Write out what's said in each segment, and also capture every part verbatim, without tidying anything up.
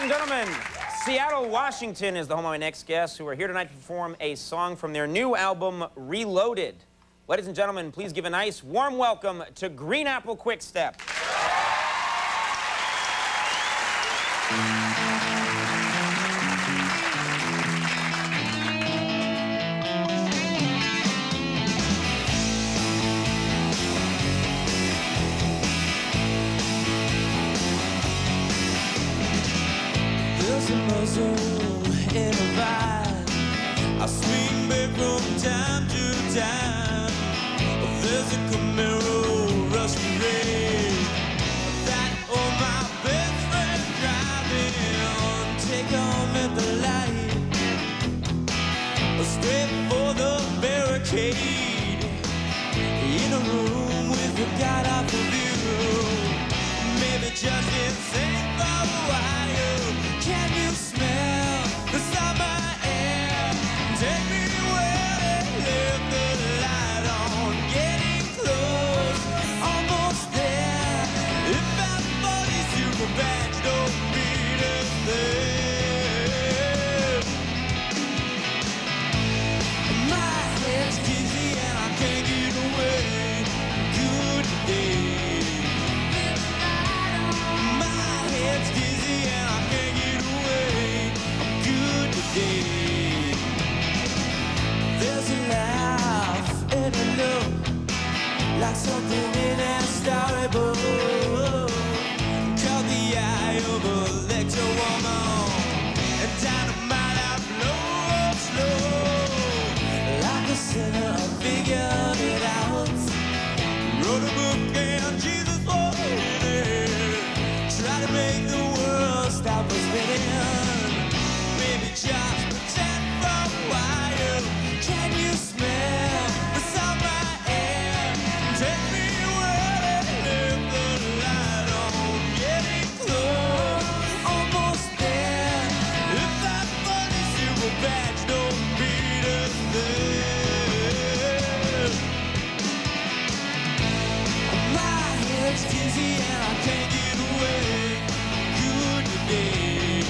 and gentlemen, Seattle, Washington is the home of my next guest, who are here tonight to perform a song from their new album, Reloaded. Ladies and gentlemen, please give a nice, warm welcome to Green Apple Quickstep. There's a muzzle in a vine, I swing back from time to time. There's a Camaro rusty red that all my best friends driving. Take on at the light, straight for the barricade, in a room with a god-awful view. Maybe just insane for a while. Can you smell the summer air? Take me where they live, the light on, getting close, almost there. If that funny super badge don't mean a thing. My head's dizzy and I can't get away. Good day. My head's dizzy and I can't get away. Good day. There's a laugh and a look, like something in a storybook. Caught the eye of a lecture woman, and dynamite I blow up slow. Like a sinner, I figured it out. Wrote a book and Jesus was in it. Try to make the world stop us spinning. Maybe just pretend for a while. Can you smell the summer air? Take me where they live, the light on, getting close, almost there. If that funny silver badge don't beat us there. My head's dizzy and I can't get away. Good day.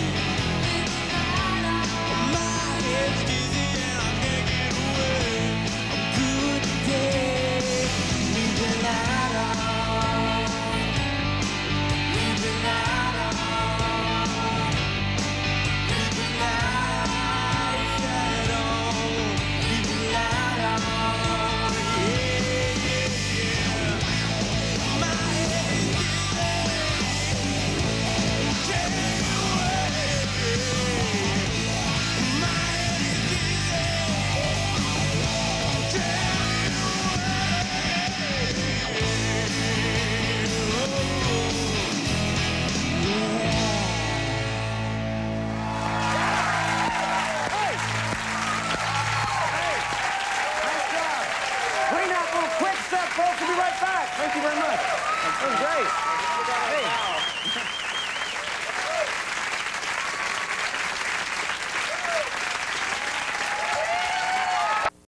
My head's dizzy and I can't get away. Good day. Leave the light on. Leave the light on. Leave the light on. Leave the light on. Yeah, yeah, yeah. My head is dizzy. Can't get away. My head is dizzy. Can't get Nice job. Green Apple Quickstep, folks. We'll be right back. Thank you very much. That's great. Hey.